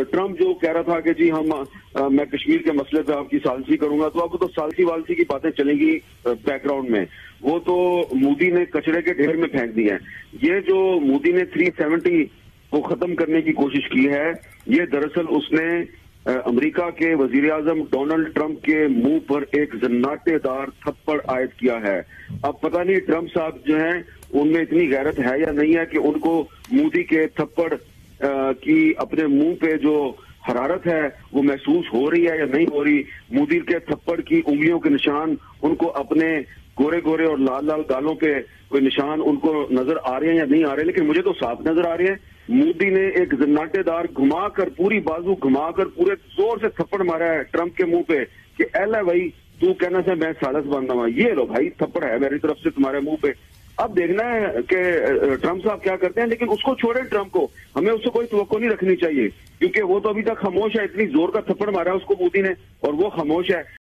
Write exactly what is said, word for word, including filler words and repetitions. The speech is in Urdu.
ٹرمپ جو کہہ رہا تھا کہ جی ہم میں کشمیر کے مسئلے پہ آپ کی سالسی کروں گا، تو اب تو سالسی والسی کی باتیں چلیں گی بیک گراؤنڈ میں. وہ تو مودی نے کچرے کے ڈھیر میں پھینک دی ہے. یہ جو مودی نے تھری سیونٹی کو ختم کرنے کی کوشش کی ہے، یہ دراصل اس نے امریکہ کے وزیر اعظم ڈونلڈ ٹرمپ کے منہ پر ایک زناٹے دار تھپڑ عائد کیا ہے. اب پتہ نہیں ٹرمپ صاحب جو ہیں ان میں اتنی غیرت ہے یا نہیں ہے کہ ان کو مودی کے تھپڑ کی اپنے منہ پہ جو حرارت ہے وہ محسوس ہو رہی ہے یا نہیں ہو رہی. مودی کے تھپڑ کی انگلیوں کے نشان ان کو اپنے گورے گورے اور لال لال گالوں پہ کوئی نشان ان کو نظر آ رہے ہیں یا نہیں آ رہے، لیکن مجھے تو صاف نظر آ رہے ہیں. مودی نے ایک زناٹے دار گھما کر پوری بازو گھما کر پورے زور سے تھپڑ مارا ہے ٹرمپ کے منہ پہ کہ ایل ہے بھائی تو کہنا سے میں سالس باندھا ہوا، یہ لو بھائی تھپڑ ہے میری طرف سے تمہارے منہ پہ. اب دیکھنا ہے کہ ٹرمپ صاحب کیا کرتے ہیں، لیکن اس کو چھوڑیں ٹرمپ کو، ہمیں اس سے کوئی توقع نہیں رکھنی چاہیے کیونکہ وہ تو ابھی تک خاموش ہے. اتنی زور کا تھپڑ مارا ہے اس کو مودی نے اور وہ خاموش ہے.